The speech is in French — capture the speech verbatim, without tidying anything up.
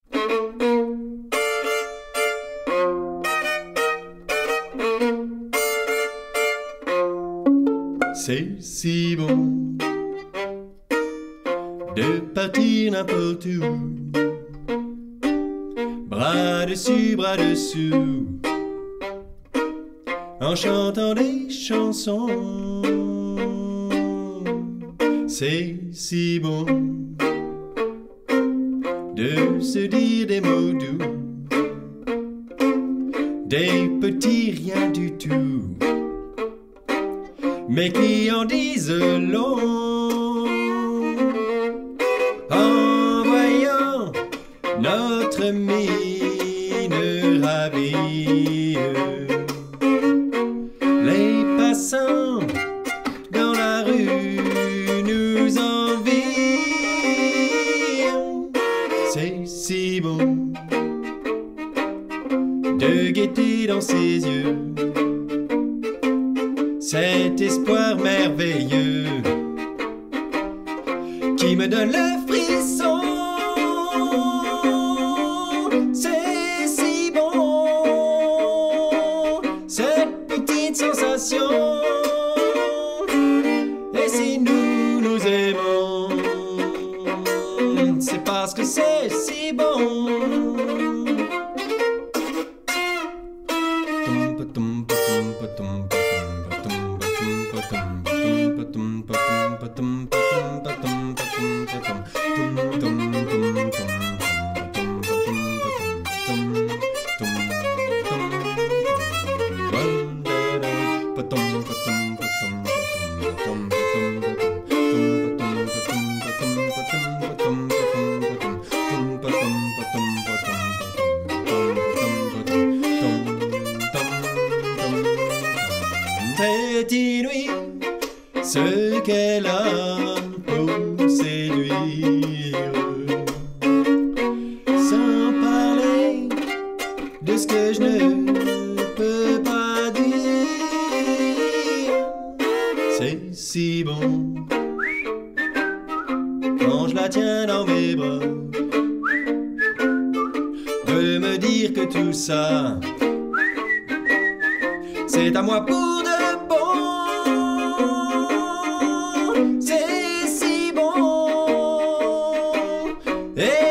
C'est si bon de partir n'importe où, bras dessus, bras dessous, en chantant des chansons. C'est si bon de se dire des mots doux, des petits rien du tout, mais qui en disent long. En voyant notre mine ravie, les passants dans la rue nous envient. C'est si bon de guetter dans ses yeux cet espoir merveilleux qui me donne le frisson. C'est si bon, cette petite sensation. Et si nous nous aimons, c'est parce que c'est si bon. C'est inouï ce qu'elle a pour séduire, sans parler de ce que je ne peux pas dire. C'est si bon quand je la tiens dans mes bras, de me dire que tout ça c'est à moi pour de bon. C'est si bon. Et